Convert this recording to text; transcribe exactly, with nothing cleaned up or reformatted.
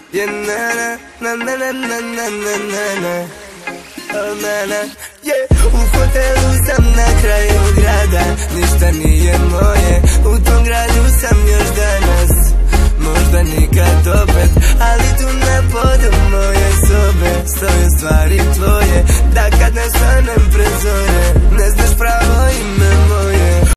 Je na na na na na na na na na Oh na na yeah. U hotelu sam na kraju grada, ništa nije moje, u tom gradu sam još danas, možda nikad opet, ali tu na podu moje sobe stoje stvari tvoje, da kad ne stanem pred zore